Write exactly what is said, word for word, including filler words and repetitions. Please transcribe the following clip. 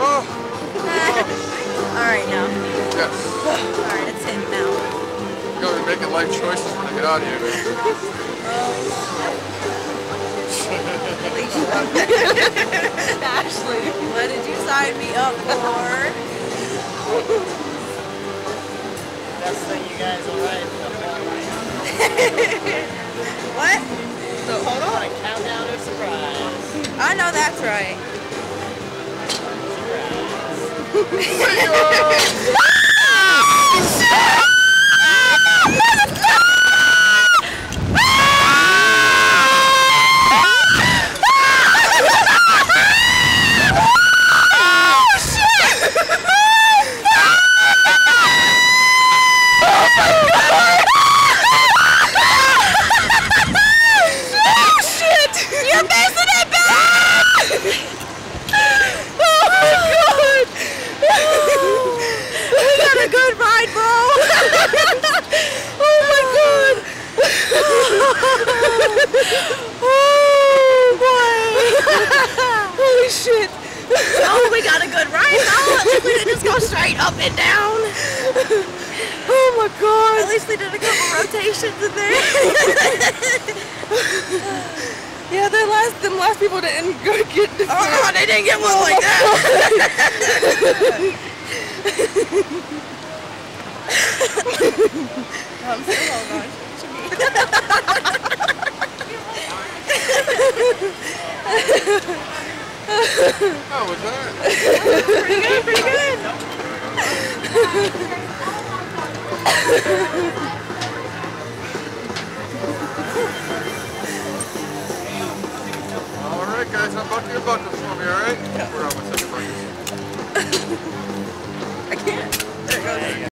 Oh. Alright now. Yes. Alright, it's him now. You're going to be making life choices when I get out of here, man. Ashley, what did you sign me up for? That's so you guys will ride the whole night. What? So hold on. A countdown of surprise. I know that's right. Surprise. Oh boy! Holy shit! Oh, we got a good ride though. At least we didn't just go straight up and down. Oh my god! At least we did a couple rotations in there. Yeah, the last them last people didn't go get. Oh no, they didn't get one like that. I'm still holding on to me. How was that? Pretty good, pretty good. Alright guys, unbuckle your buckles for me, alright? Yeah. We're on my second buckles. I can't. There it goes.